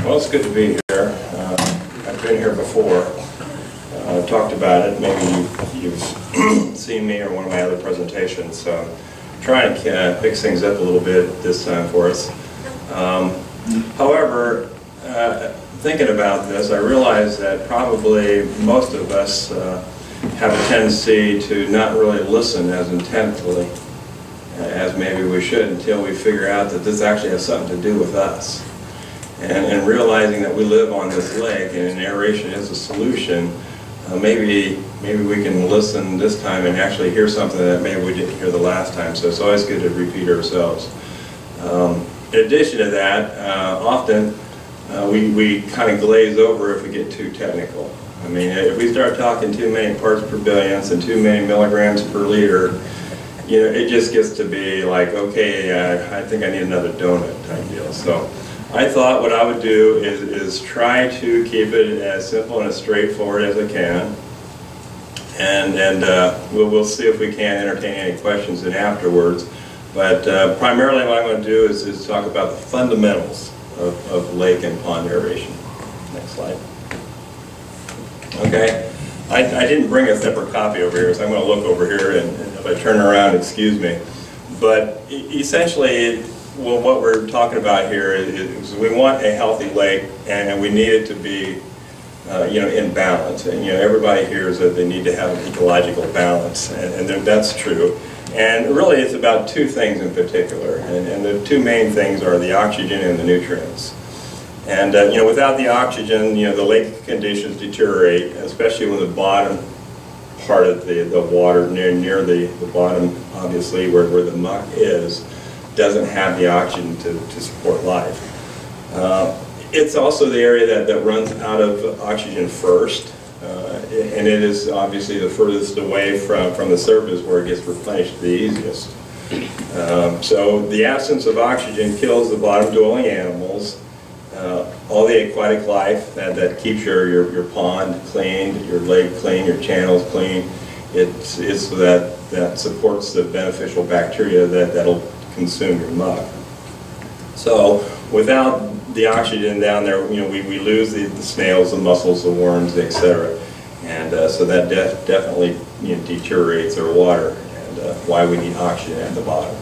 Well, it's good to be here. I've been here before. I've talked about it. Maybe you've seen me or one of my other presentations. So I'm trying to fix things up a little bit this time for us. However, thinking about this, I realize that probably most of us have a tendency to not really listen as intently as maybe we should until we figure out that this actually has something to do with us. And realizing that we live on this lake and aeration is a solution, maybe we can listen this time and actually hear something that maybe we didn't hear the last time. So it's always good to repeat ourselves. In addition to that, often we kind of glaze over if we get too technical. I mean, if we start talking too many parts per billion and too many milligrams per liter, you know, it just gets to be like, okay, I think I need another donut type deal. So I thought what I would do is try to keep it as simple and as straightforward as I can, and we'll see if we can entertain any questions in afterwards. But primarily what I'm going to do is talk about the fundamentals of lake and pond aeration. Next slide. Okay, I didn't bring a separate copy over here, so I'm going to look over here, and if I turn around, excuse me. But essentially, well, what we're talking about here is we want a healthy lake, and we need it to be, you know, in balance. And you know, everybody hears that they need to have an ecological balance, and that's true. And really, it's about two things in particular, and the two main things are the oxygen and the nutrients. And you know, without the oxygen, you know, the lake conditions deteriorate, especially when the bottom part of the water near the bottom, obviously, where the muck is, doesn't have the oxygen to support life. It's also the area that runs out of oxygen first, and it is obviously the furthest away from the surface where it gets replenished the easiest. So the absence of oxygen kills the bottom-dwelling animals, all the aquatic life that keeps your pond clean, your lake clean, your channels clean. It's that supports the beneficial bacteria that'll consume your muck. So without the oxygen down there, you know, we lose the snails, the mussels, the worms, etc. And so that definitely, you know, deteriorates our water, and why we need oxygen at the bottom.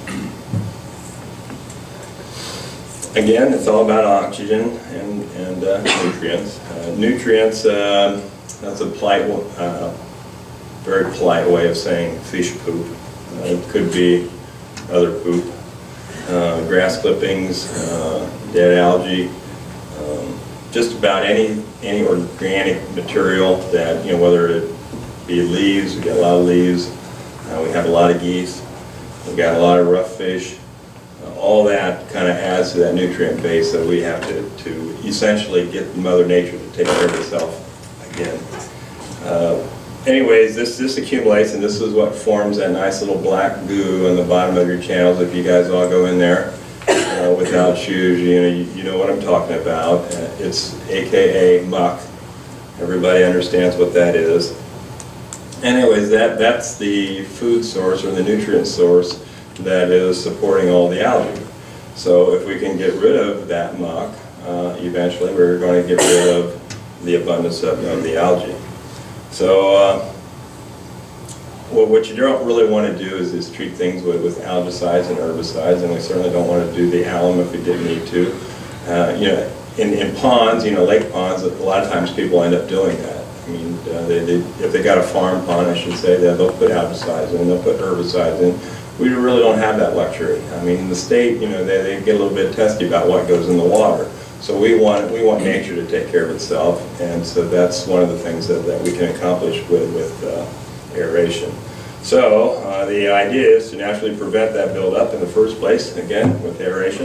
Again, it's all about oxygen and nutrients. Nutrients, that's a polite, very polite way of saying fish poop. It could be other poop, grass clippings, dead algae, just about any organic material that, you know, whether it be leaves, we got a lot of leaves, we have a lot of geese, we got a lot of rough fish. All that kind of adds to that nutrient base that we have to essentially get Mother Nature to take care of itself again. Anyways, this accumulates, and this is what forms that nice little black goo on the bottom of your channels. If you guys all go in there without shoes, you know what I'm talking about. It's AKA muck. Everybody understands what that is. Anyways, that's the food source or the nutrient source that is supporting all the algae. So if we can get rid of that muck, eventually we're going to get rid of the abundance of the algae. So well, what you don't really want to do is treat things with algicides and herbicides, and we certainly don't want to do the alum if we didn't need to. You know, in ponds, you know, lake ponds, a lot of times people end up doing that. I mean, if they got a farm pond, I should say, they'll put algicides in, they'll put herbicides in. We really don't have that luxury. I mean, in the state, you know, they get a little bit testy about what goes in the water. So we want nature to take care of itself, and so that's one of the things that we can accomplish with aeration. So the idea is to naturally prevent that buildup in the first place, again, with aeration.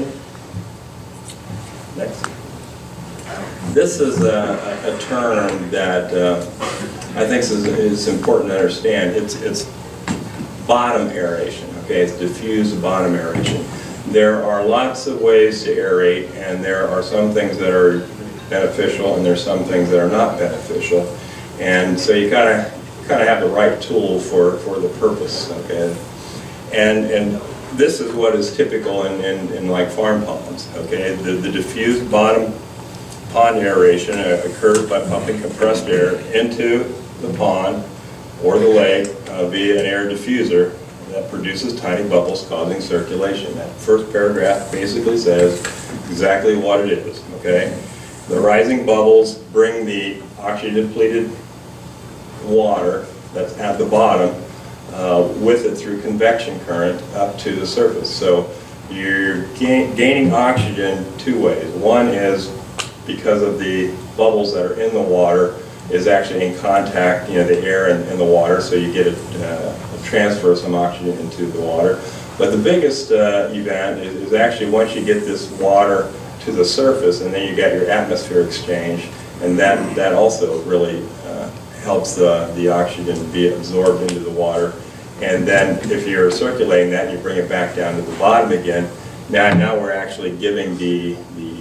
Next. This is a term that I think is important to understand. It's bottom aeration. Okay, it's diffuse bottom aeration. There are lots of ways to aerate, and there are some things that are beneficial, and there's some things that are not beneficial. And so you kind of have the right tool for the purpose. Okay, and this is what is typical in like farm ponds. Okay, the diffused bottom pond aeration occurs by pumping compressed air into the pond or the lake via an air diffuser that produces tiny bubbles causing circulation. That first paragraph basically says exactly what it is, okay? The rising bubbles bring the oxygen-depleted water that's at the bottom with it through convection current up to the surface. So you're gaining oxygen two ways. One is because of the bubbles that are in the water is actually in contact, you know, the air and the water, so you get a transfer of some oxygen into the water. But the biggest event is actually once you get this water to the surface, and then you get your atmosphere exchange, and that also really helps the oxygen be absorbed into the water. And then if you're circulating that, you bring it back down to the bottom again. Now we're actually giving the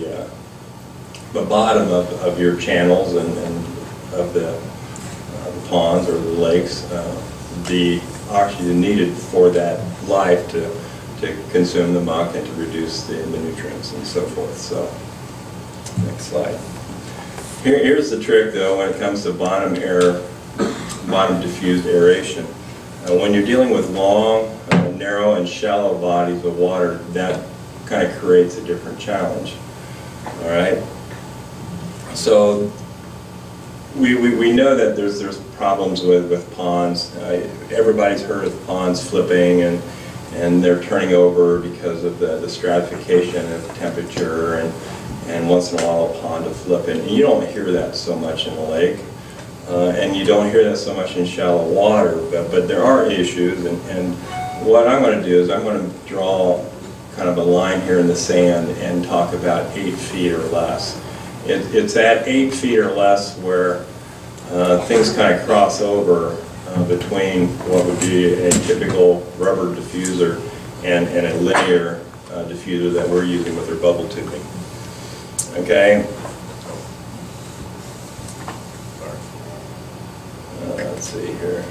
bottom of your channels and of the ponds or the lakes the oxygen needed for that life to consume the muck and to reduce the nutrients and so forth. So, next slide. Here's the trick though when it comes to bottom diffused aeration. When you're dealing with long, narrow and shallow bodies of water, that kind of creates a different challenge. All right? So we know that there's problems with ponds. Everybody's heard of ponds flipping and they're turning over because of the stratification of temperature and once in a while a pond will flip. And you don't hear that so much in a lake. And you don't hear that so much in shallow water, but there are issues, and what I'm going to do is I'm going to draw kind of a line here in the sand and talk about 8 feet or less. It's at 8 feet or less where things kind of cross over between what would be a typical rubber diffuser and a linear diffuser that we're using with our bubble tubing. Okay? Let's see here.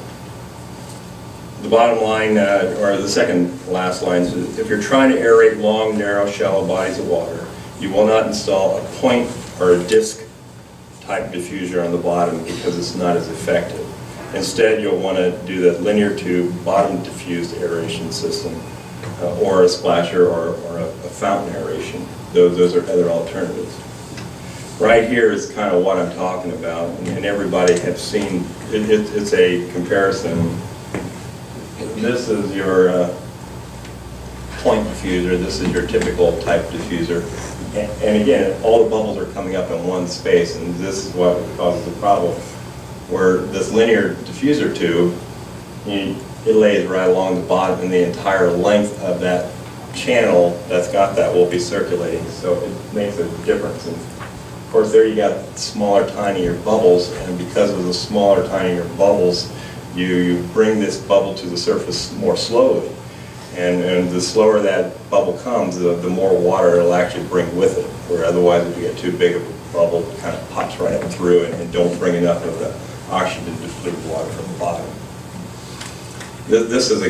The bottom line, or the second last line, is if you're trying to aerate long, narrow, shallow bodies of water, you will not install a point or a disc type diffuser on the bottom because it's not as effective. Instead, you'll want to do the linear tube bottom diffused aeration system or a splasher or a fountain aeration. Those are other alternatives. Right here is kind of what I'm talking about, and everybody has seen, it's a comparison. This is your point diffuser, this is your typical type diffuser. And again, all the bubbles are coming up in one space, and this is what causes the problem. Where this linear diffuser tube, it lays right along the bottom, and the entire length of that channel that's got that will be circulating, so it makes a difference. And of course, there you got smaller, tinier bubbles, and because of the smaller, tinier bubbles, you bring this bubble to the surface more slowly. And the slower that bubble comes, the more water it'll actually bring with it. Where otherwise, if you get too big of a bubble, it kind of pops right up through it and don't bring enough of the oxygen-depleted water from the bottom. This is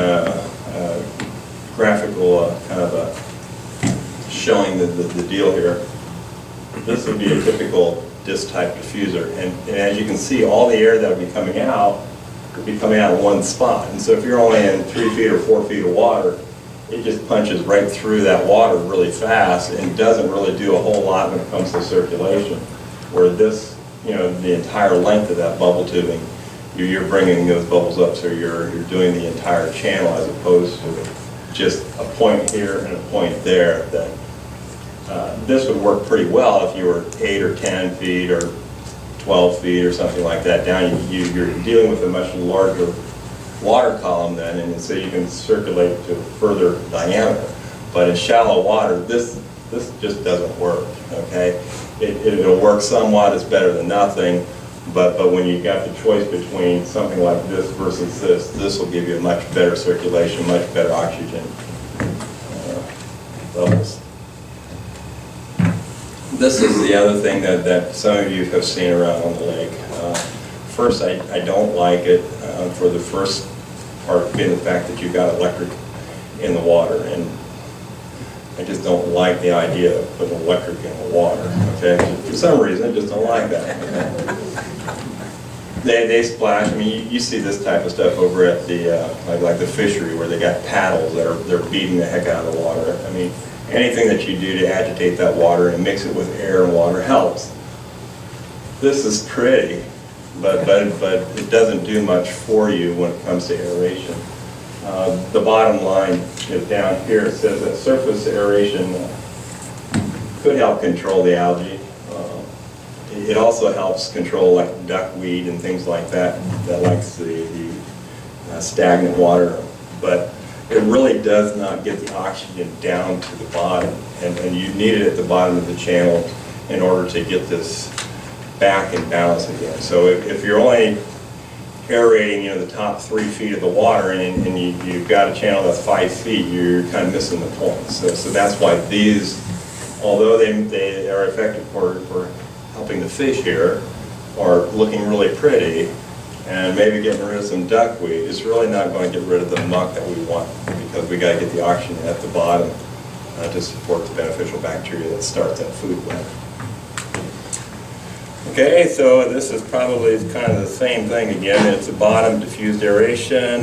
a graphical kind of a showing the deal here. This would be a typical disc type diffuser, and as you can see, all the air that would be coming out would be coming out in one spot. And so if you're only in 3 feet or 4 feet of water, it just punches right through that water really fast and doesn't really do a whole lot when it comes to circulation. Where this, the entire length of that bubble tubing, you're bringing those bubbles up, so you're doing the entire channel as opposed to just a point here and a point there. That this would work pretty well if you were 8 or 10 feet or 12 feet or something like that down. You're dealing with a much larger water column then, and so you can circulate to further diameter. But in shallow water, this just doesn't work. Okay, it'll work somewhat. It's better than nothing. But when you got the choice between something like this versus this will give you a much better circulation, much better oxygen levels. This is the other thing that some of you have seen around on the lake. First, I don't like it for the first part being the fact that you've got electric in the water. And I just don't like the idea of putting electric in the water, okay? For some reason, I just don't like that, okay? They splash. I mean, you see this type of stuff over at the, like the fishery where they got paddles that they're beating the heck out of the water. I mean, anything that you do to agitate that water and mix it with air and water helps. This is pretty, but it doesn't do much for you when it comes to aeration. The bottom line is down here. It says that surface aeration could help control the algae. It also helps control like duckweed and things like that likes the stagnant water. But it really does not get the oxygen down to the bottom. And you need it at the bottom of the channel in order to get this back in balance again. So if you're only aerating, you know, the top 3 feet of the water, and you've got a channel that's 5 feet, you're kind of missing the point. So that's why these, although they are effective for helping the fish here, or looking really pretty, and maybe getting rid of some duckweed, it's really not going to get rid of the muck that we want, because we got to get the oxygen at the bottom to support the beneficial bacteria that starts that food web. Okay, so this is probably kind of the same thing again. It's a bottom diffused aeration.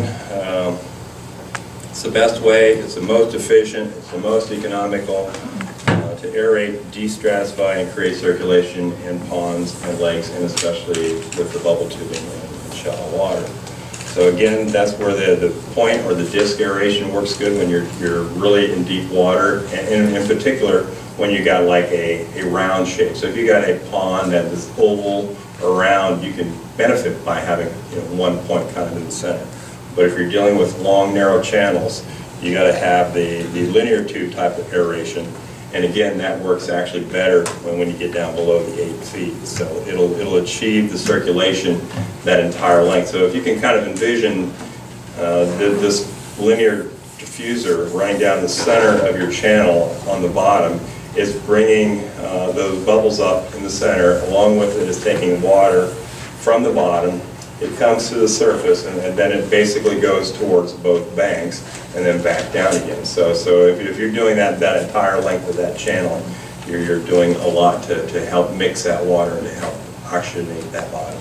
It's the best way, it's the most efficient, it's the most economical to aerate, de-stratify, and create circulation in ponds and lakes, and especially with the bubble tubing in shallow water. So again, that's where the point or the disc aeration works good when you're really in deep water, and in particular when you got like a round shape. So if you got a pond that is oval or round, you can benefit by having, you know, one point kind of in the center. But if you're dealing with long, narrow channels, you got to have the linear tube type of aeration. And again, that works actually better when you get down below the 8 feet. So it'll achieve the circulation that entire length. So if you can kind of envision this linear diffuser running down the center of your channel on the bottom, is bringing those bubbles up in the center. Along with it is taking water from the bottom. It comes to the surface, and then it basically goes towards both banks and then back down again. So if you're doing that entire length of that channel, you're doing a lot to help mix that water and to help oxygenate that bottom.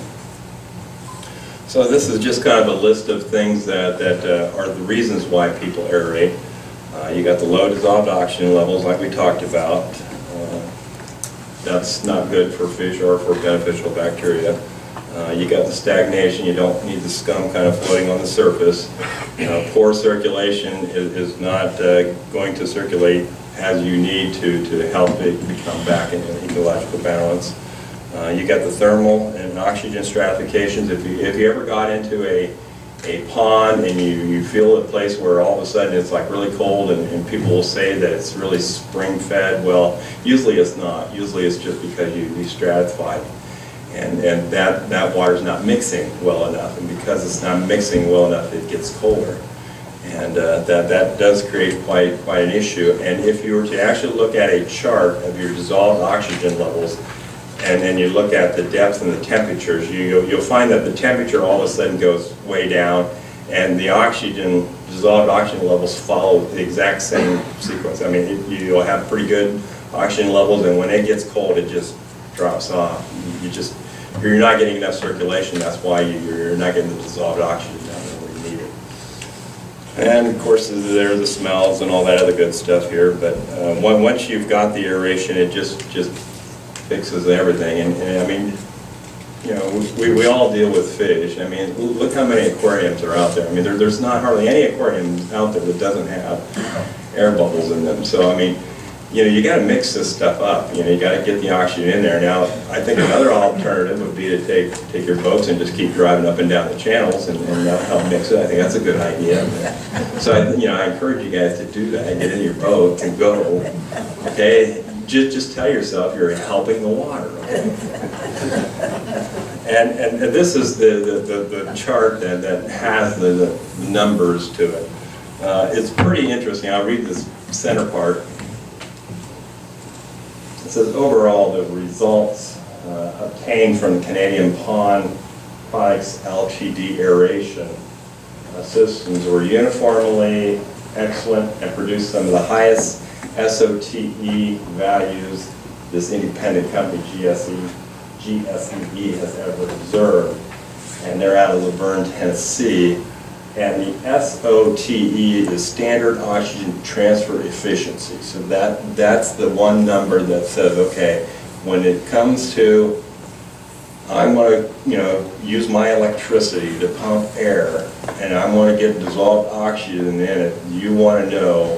So this is just kind of a list of things that are the reasons why people aerate. You got the low dissolved oxygen levels, like we talked about. That's not good for fish or for beneficial bacteria. You got the stagnation. You don't need the scum kind of floating on the surface. Poor circulation is not going to circulate as you need to help it become back in an ecological balance. You got the thermal and oxygen stratifications. If you ever got into a pond and you feel a place where all of a sudden it's like really cold, and people will say that it's really spring fed, well, usually it's not. Usually it's just because you stratified, and that water's not mixing well enough, and because it's not mixing well enough, it gets colder, and that does create quite an issue. And if you were to actually look at a chart of your dissolved oxygen levels, and then you look at the depth and the temperatures, you'll find that the temperature all of a sudden goes way down, and the dissolved oxygen levels follow the exact same sequence. I mean, you'll have pretty good oxygen levels, and when it gets cold, it just drops off. You're not getting enough circulation. That's why you're not getting the dissolved oxygen down there where you need it. And of course, there are the smells and all that other good stuff here. But once you've got the aeration, it just fixes everything. And I mean, you know, we all deal with fish. I mean, look how many aquariums are out there. I mean, there's not hardly any aquarium out there that doesn't have air bubbles in them. So I mean, you know, you got to mix this stuff up. You know, you got to get the oxygen in there. Now, I think another alternative would be to take your boats and just keep driving up and down the channels and that'll help mix it. I think that's a good idea. So I encourage you guys to do that. Get in your boat and go. Okay. Just tell yourself you're helping the water, okay? And this is the chart that has the numbers to it. It's pretty interesting. I'll read this center part. It says, overall, the results obtained from the Canadian Pond Products LTD aeration systems were uniformly excellent and produced some of the highest SOTE values this independent company, GSEE, has ever observed. And they're out of Laverne, Tennessee. And the SOTE is standard oxygen transfer efficiency. So that's the one number that says, okay, when it comes to, I want to, use my electricity to pump air, and I want to get dissolved oxygen in it, you want to know,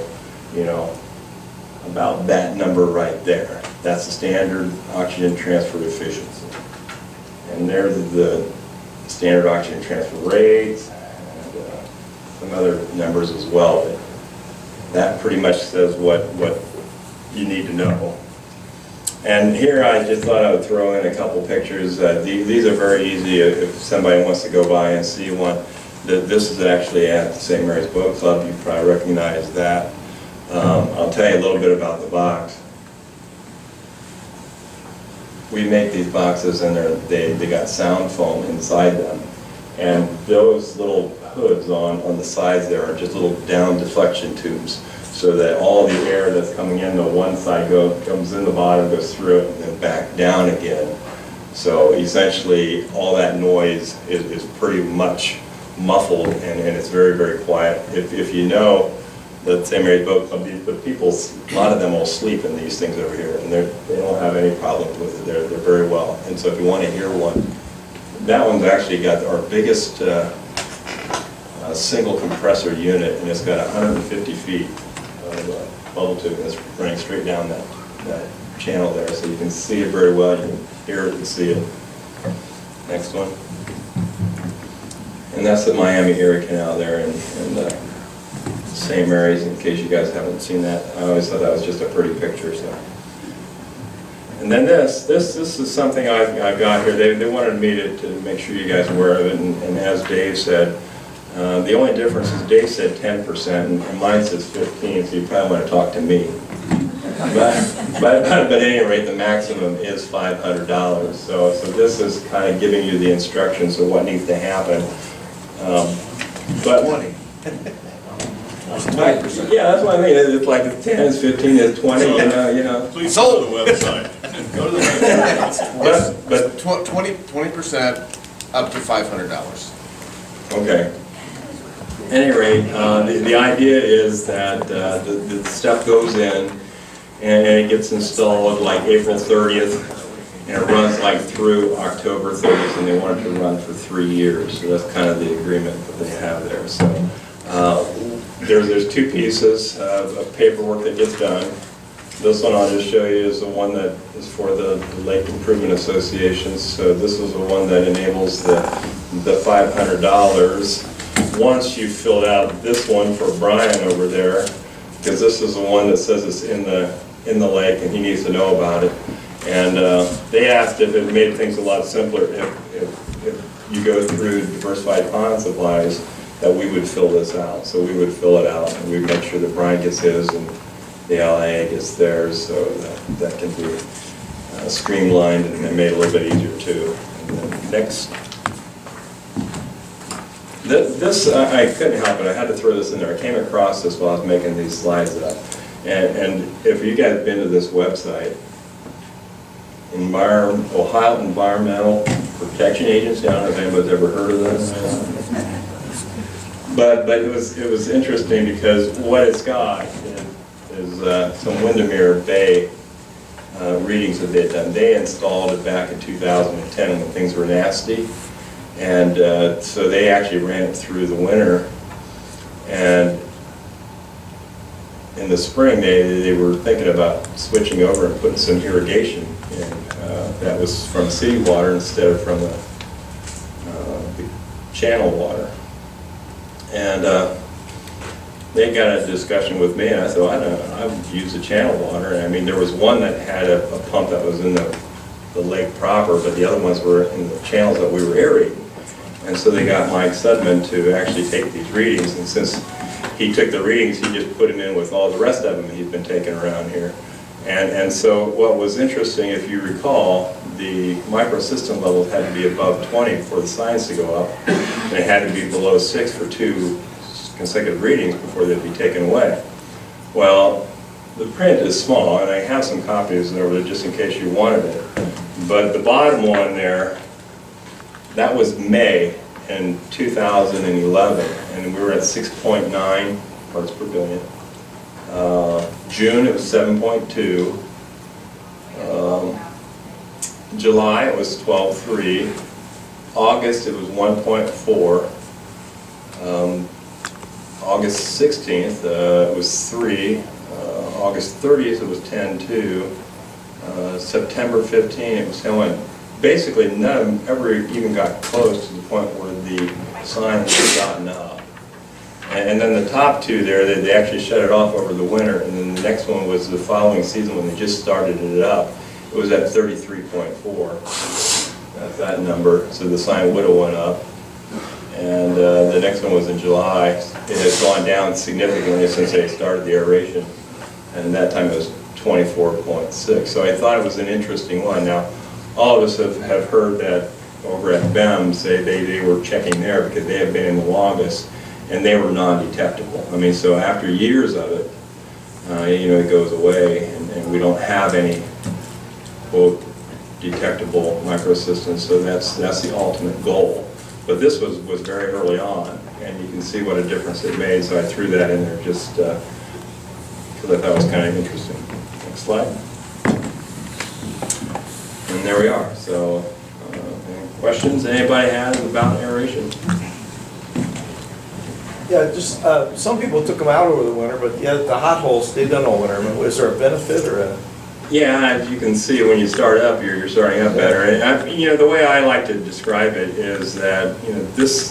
about that number right there. That's the standard oxygen transfer efficiency. And there's the standard oxygen transfer rates, some other numbers as well. But that pretty much says what you need to know. And here I just thought I would throw in a couple pictures. These are very easy if somebody wants to go by and see one. This is actually at the St. Mary's Boat Club. You probably recognize that. I'll tell you a little bit about the box. We make these boxes and they got sound foam inside them. And those little hoods on the sides there are just little down deflection tubes, so that all the air that's coming in the one side comes in the bottom, goes through it, and then back down again. So essentially all that noise is pretty much muffled, and it's very, very quiet. If you know the St. Mary's Boat Club, a lot of them will sleep in these things over here, and they don't have any problem with it. They're very well. And so if you want to hear one, that one's actually got our biggest single compressor unit, and it's got 150 feet of bubble tube that's running straight down that channel there, so you can see it very well. You can hear it and see it. Next one. And that's the Miami Erie Canal there in St. Mary's, in case you guys haven't seen that. I always thought that was just a pretty picture. So. And then this is something I've got here. They wanted me to make sure you guys are aware of it, and as Dave said, the only difference is Dave said 10% and mine says 15%, so you probably want to talk to me. But at any rate, the maximum is $500. So this is kind of giving you the instructions of what needs to happen. But 20. Yeah, that's what I mean. It's like it's 10, it's 15, it's 20. So, please go to the website. Go to the website. But 20% up to $500. Okay. At any rate, the idea is that the stuff goes in and it gets installed like April 30th, and it runs like through October 30th, and they want it to run for 3 years. So that's kind of the agreement that they have there. So there's two pieces of paperwork that gets done. This one I'll just show you is the one that is for the Lake Improvement Association. So this is the one that enables the $500. Once you've filled out this one for Brian over there, because this is the one that says it's in the lake and he needs to know about it. And they asked if it made things a lot simpler if you go through Diversified Pond Supplies, that we would fill this out. So we would fill it out and we'd make sure that Brian gets his and the LA gets theirs, so that can be streamlined and made a little bit easier too. And then next. This I couldn't help it. I had to throw this in there. I came across this while I was making these slides up. And if you guys have been to this website, Ohio Environmental Protection Agency, I don't know if anybody's ever heard of this. But it was interesting because what it's got is some Windermere Bay readings that they'd done. They installed it back in 2010 when things were nasty. And so they actually ran it through the winter, and in the spring they were thinking about switching over and putting some irrigation in. That was from city water instead of from the channel water. And they got a discussion with me, and I said, well, I would use the channel water. And I mean, there was one that had a pump that was in the lake proper, but the other ones were in the channels that we were aerating. And so they got Mike Sudman to actually take these readings, and since he took the readings, he just put them in with all the rest of them he'd been taking around here. And so what was interesting, if you recall, the microsystem levels had to be above 20 for the signs to go up, and it had to be below 6 for 2 consecutive readings before they'd be taken away. Well, the print is small, and I have some copies over there just in case you wanted it. But the bottom one there, that was May in 2011, and we were at 6.9 parts per billion. June, it was 7.2. July, it was 12.3. August, it was 1.4. August 16th, it was 3. August 30th, it was 10.2. September 15th, it was 10.1. Basically, none of them ever even got close to the point where the sign had gotten up. And then the top two there, they actually shut it off over the winter, and then the next one was the following season when they just started it up. It was at 33.4. That's that number, so the sign would have went up. And the next one was in July. It has gone down significantly since they started the aeration, and that time it was 24.6. So I thought it was an interesting one. Now, all of us have heard that over at BEM say they were checking there because they have been in the longest, and they were non-detectable. I mean, so after years of it, you know, it goes away, and we don't have any, quote, detectable microsystems, so that's the ultimate goal. But this was very early on, and you can see what a difference it made, so I threw that in there just because I thought it was kind of interesting. Next slide. And there we are. So, any questions anybody has about aeration? Yeah, just some people took them out over the winter, but yeah, the hot holes stayed done all winter. I mean, is there a benefit or a? Yeah, as you can see, when you start up, you're starting up better. And you know, the way I like to describe it is that, you know, this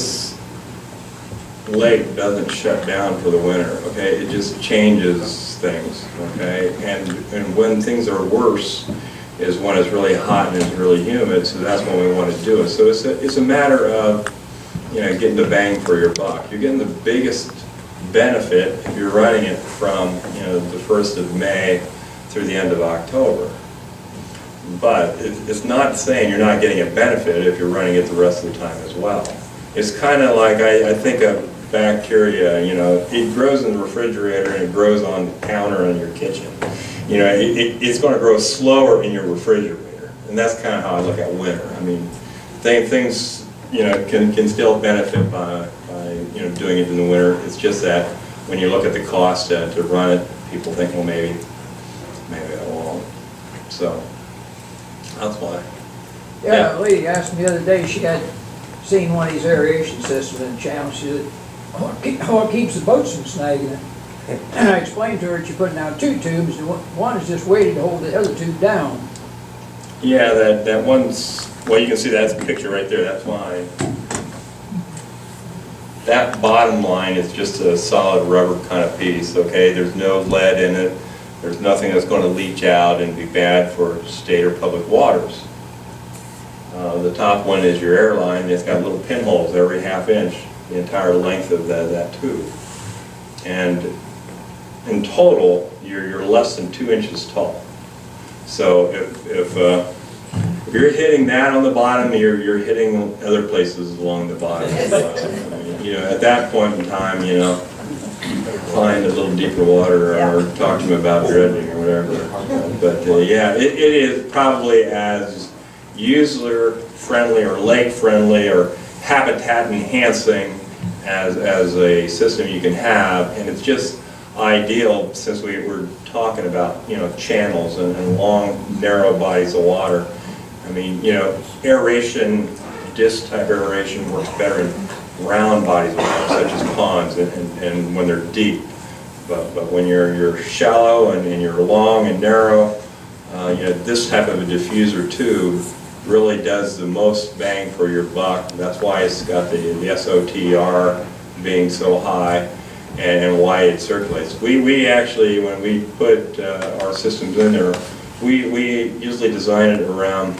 lake doesn't shut down for the winter. Okay, it just changes things. Okay, and when things are worse is when it's really hot and it's really humid. So that's when we want to do it. So it's a matter of, you know, getting the bang for your buck. You're getting the biggest benefit if you're running it from, you know, the 1st of May through the end of October. But it's not saying you're not getting a benefit if you're running it the rest of the time as well. It's kind of like, I think of bacteria, you know, it grows in the refrigerator and it grows on the counter in your kitchen. You know, it's going to grow slower in your refrigerator. And that's kind of how I look at winter. I mean, things, you know, can still benefit by you know, doing it in the winter. It's just that when you look at the cost to run it, people think, well, maybe I won't. So that's why. Yeah, a lady asked me the other day, she had seen one of these aeration systems in the channel. She said, what keeps the boats from snagging it? And I explained to her that you're putting out 2 tubes, and one is just waiting to hold the other tube down. Yeah, that one's, well, you can see that's a picture right there. That's why. That bottom line is just a solid rubber kind of piece, okay? There's no lead in it. There's nothing that's going to leach out and be bad for state or public waters. The top one is your air line. It's got little pinholes every ½ inch, the entire length of that tube. And in total, you're less than 2 inches tall. So if you're hitting that on the bottom, you're hitting other places along the bottom as well. I mean, you know, at that point in time, you know, find a little deeper water or talk to them about dredging or whatever. But yeah, it is probably as user-friendly or lake-friendly or habitat-enhancing as a system you can have, and it's just ideal since we were talking about, you know, channels and long, narrow bodies of water. I mean, you know, aeration, disc type aeration works better in round bodies of water, such as ponds and when they're deep. But when you're shallow and you're long and narrow, you know, this type of a diffuser tube really does the most bang for your buck. That's why it's got the SOTR being so high and why it circulates. We actually, when we put our systems in there, we usually design it around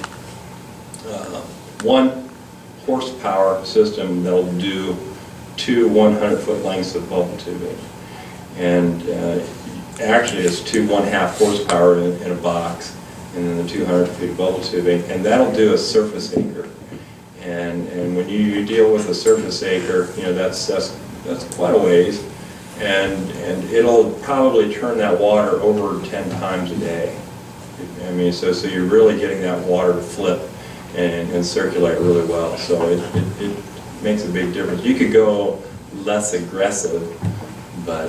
1 horsepower system that'll do 2 100-foot lengths of bubble tubing. And actually it's 2 1/2 horsepower in a box, and then the 200 feet of bubble tubing, and that'll do a surface acre. And when you deal with a surface acre, you know, that's quite a ways. and it'll probably turn that water over 10 times a day. I mean, so you're really getting that water to flip and circulate really well. So it makes a big difference. You could go less aggressive, but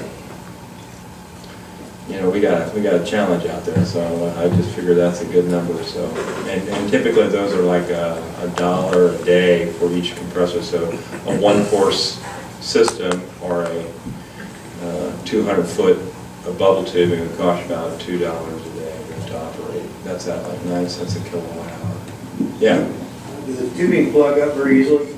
you know, we got a challenge out there, so I just figure that's a good number. So, and typically those are like $1 a day for each compressor. So a 1-course system or a 200-foot bubble tubing would cost about $2 a day to operate. That's at like 9 cents a kilowatt hour. Yeah. Does the tubing plug up very easily?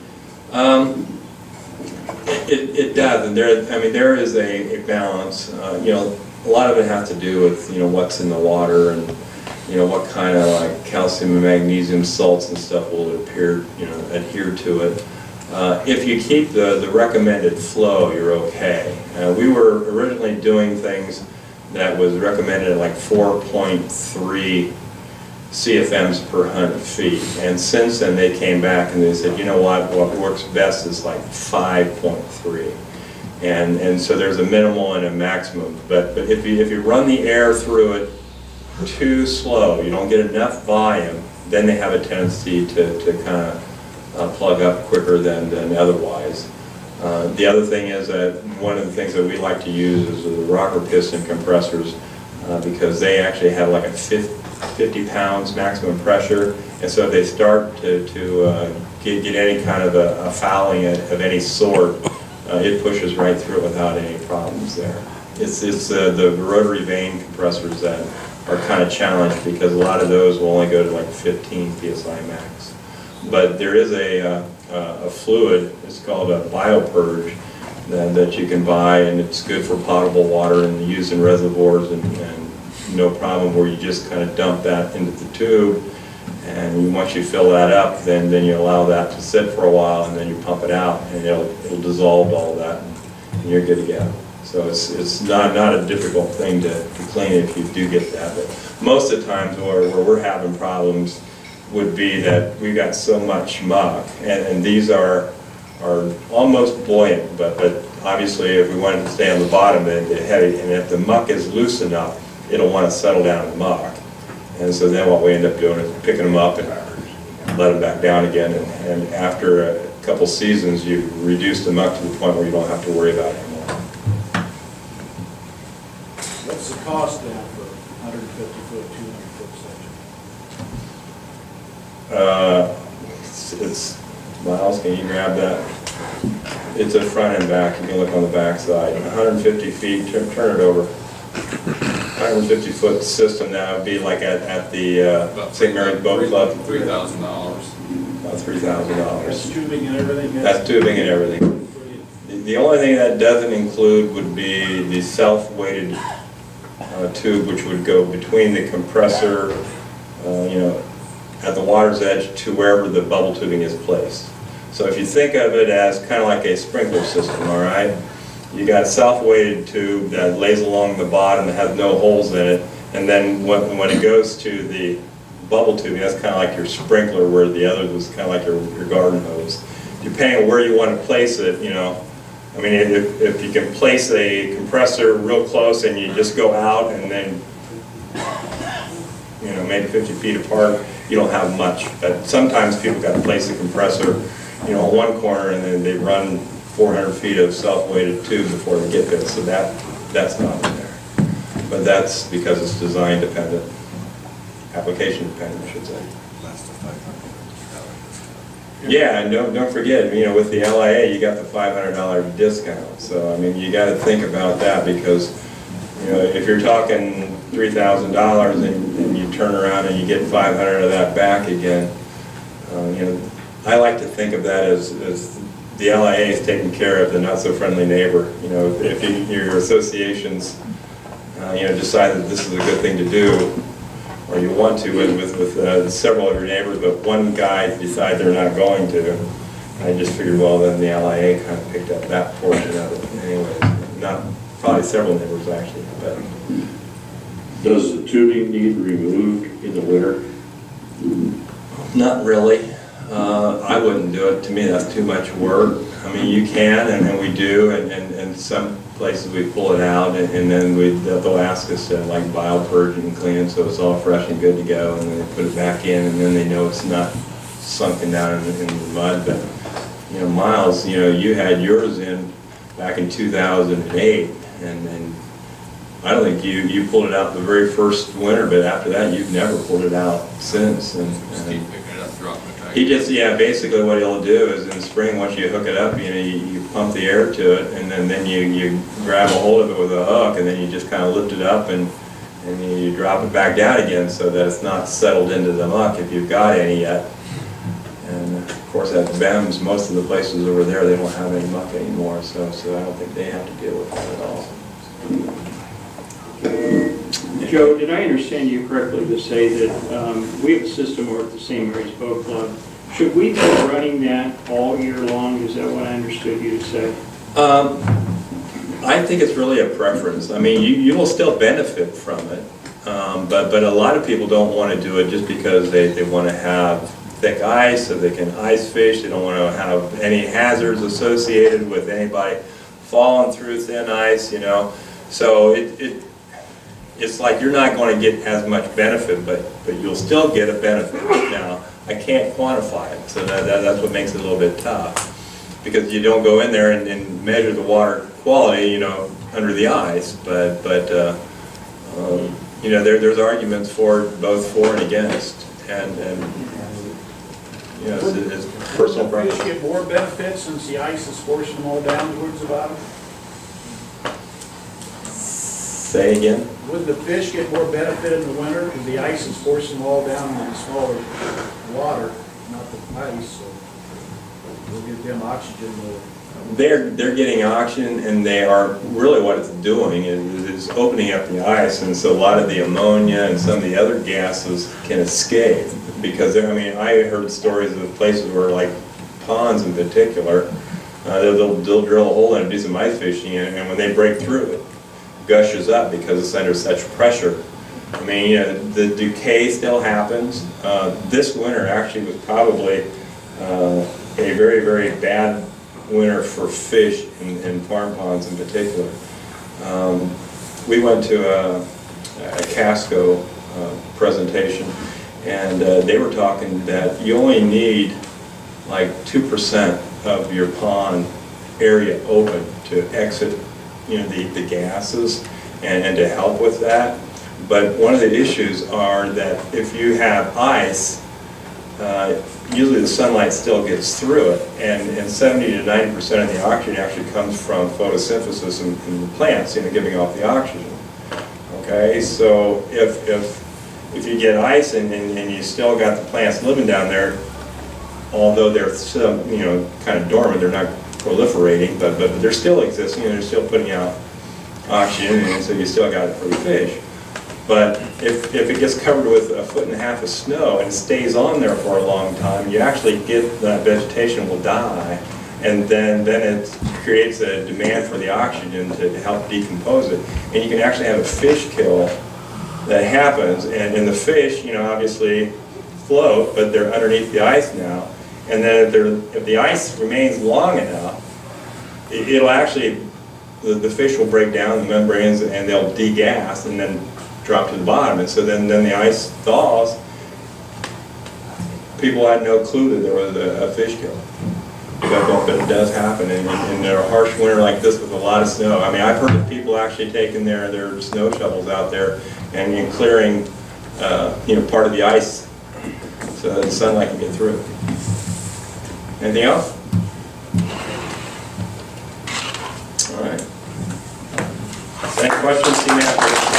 It does, and there is a balance. You know, a lot of it has to do with, you know, what's in the water and, you know, what kind of like calcium and magnesium salts and stuff will adhere to it. If you keep the recommended flow, you're okay. We were originally doing things that was recommended at like 4.3 CFMs per 100 feet, and since then they came back and they said, you know what works best is like 5.3. And so there's a minimal and a maximum, but if you run the air through it too slow, you don't get enough volume, then they have a tendency to kind of plug up quicker than otherwise. The other thing is that one of the things that we like to use is the rocker piston compressors, because they actually have like a 50 pounds maximum pressure, and so if they start to get any kind of a fouling of any sort, it pushes right through it without any problems there. It's the rotary vane compressors that are kind of challenged, because a lot of those will only go to like 15 psi max. But there is a fluid, it's called a biopurge, that you can buy, and it's good for potable water and used in reservoirs, and no problem, where you just kind of dump that into the tube, and once you fill that up, then you allow that to sit for a while, and then you pump it out, and it'll dissolve all that, and you're good to go. So it's not a difficult thing to clean if you do get that. But most of the times where we're having problems would be that we got so much muck, and these are almost buoyant, but obviously if we wanted to stay on the bottom, they're heavy, and if the muck is loose enough, it'll want to settle down in the muck. And so then what we end up doing is picking them up and let them back down again, and after a couple seasons, you reduce the muck to the point where you don't have to worry about it anymore. What's the cost now for 150-foot, 200-foot section? It's Miles, can you grab that? It's a front and back. You can look on the back side. 150 feet, turn it over. 150-foot system now would be like at the St. Mary's Boat Club. $3,000. About $3,000. That's tubing and everything? That's tubing and everything. The only thing that doesn't include would be the self-weighted tube, which would go between the compressor, at the water's edge to wherever the bubble tubing is placed. So if you think of it as kind of like a sprinkler system, all right? You got a self-weighted tube that lays along the bottom that has no holes in it, and then when it goes to the bubble tubing, that's kind of like your sprinkler, where the other was kind of like your garden hose. Depending on where you want to place it, I mean, if you can place a compressor real close and you just go out and then, maybe 50 feet apart, you don't have much. But sometimes people got to place the compressor, on one corner, and then they run 400 feet of self-weighted tube before they get there, so that's not in there. But that's because it's design dependent, application dependent, I should say. Yeah, and don't forget, with the LIA, you got the $500 discount. So I mean, you got to think about that, because if you're talking $3,000 and you turn around and you get 500 of that back again, I like to think of that as the LIA is taking care of the not-so-friendly neighbor. If your associations, decide that this is a good thing to do, or you want to with several of your neighbors, but one guy decide they're not going to, I just figured, well, then the LIA kind of picked up that portion of it. Anyways, not probably several neighbors actually. But does the tubing need removed in the winter? Not really. I wouldn't do it. To me, that's too much work. I mean, you can, and we do, and some places we pull it out, and then they'll ask us to like biopurge and clean it so it's all fresh and good to go, and then they put it back in, and then they know it's not sunken down in the mud. But you know, Miles, you know, you had yours in back in 2008, and I don't think you pulled it out the very first winter, but after that you've never pulled it out since. And Keep picking it up, dropping it back. he just, yeah, basically what he'll do is in the spring, once you hook it up, you know, you pump the air to it, and then you grab a hold of it with a hook, and then you just kind of lift it up and you drop it back down again so that it's not settled into the muck if you've got any yet. And of course at BEMS, most of the places over there, they don't have any muck anymore, so I don't think they have to deal with it at all. Joe, did I understand you correctly to say that we have a system over at the St. Mary's Boat Club? Should we be running that all year long? Is that what I understood you to say? I think it's really a preference. I mean, you will still benefit from it, but a lot of people don't want to do it just because they want to have thick ice so they can ice fish. They don't want to have any hazards associated with anybody falling through thin ice, you know. So it's like you're not going to get as much benefit, but you'll still get a benefit. Now, I can't quantify it, so that's what makes it a little bit tough. Because you don't go in there and measure the water quality, you know, under the ice, but you know, there's arguments both for and against, and you know, it's personal Would the fish preference. get more benefits since the ice is forcing them all down towards the bottom? Say again? Would the fish get more benefit in the winter because the ice is forcing them all down in the smaller water, not the ice, so we'll give them oxygen more. They're getting oxygen, and they are really what it's doing is opening up the ice, and so a lot of the ammonia and some of the other gases can escape. Because I mean, I heard stories of places where, like ponds in particular, they'll drill a hole in and do some ice fishing, and when they break through, it gushes up because it's under such pressure. I mean, you know, the decay still happens. This winter actually was probably a very, very bad winter for fish in farm ponds in particular. We went to a Casco presentation, and they were talking that you only need like 2% of your pond area open to exit, you know, the gases and to help with that. But one of the issues are that if you have ice, usually the sunlight still gets through it, and 70 to 90% of the oxygen actually comes from photosynthesis in the plants, you know, giving off the oxygen. Okay, so if you get ice and you still got the plants living down there, although they're still, you know, kind of dormant, they're not proliferating, but they're still existing and they're still putting out oxygen, and so you still got it for the fish. But if it gets covered with 1.5 feet of snow and it stays on there for a long time, you actually get that vegetation will die, and then it creates a demand for the oxygen to help decompose it. And you can actually have a fish kill that happens, and the fish, you know, obviously float, but they're underneath the ice now. And then if the ice remains long enough, it'll actually, the fish will break down the membranes and they'll degas and then drop to the bottom. And so then the ice thaws. People had no clue that there was a fish kill. But it does happen in a harsh winter like this with a lot of snow. I mean, I've heard of people actually taking their snow shovels out there and clearing, you know, part of the ice so that the sunlight can get through. Anything else? All right. Any questions? See me after.